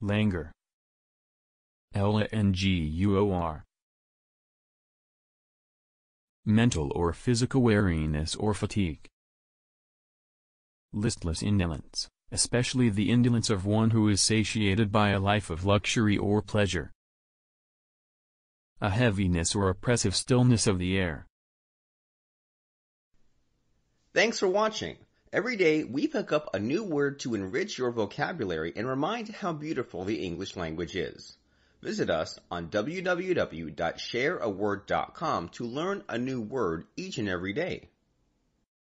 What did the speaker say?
Languor. Languor. Mental or physical weariness or fatigue. Listless indolence, especially the indolence of one who is satiated by a life of luxury or pleasure. A heaviness or oppressive stillness of the air. Thanks for watching. Every day we pick up a new word to enrich your vocabulary and remind how beautiful the English language is. Visit us on www.shareaword.com to learn a new word each and every day.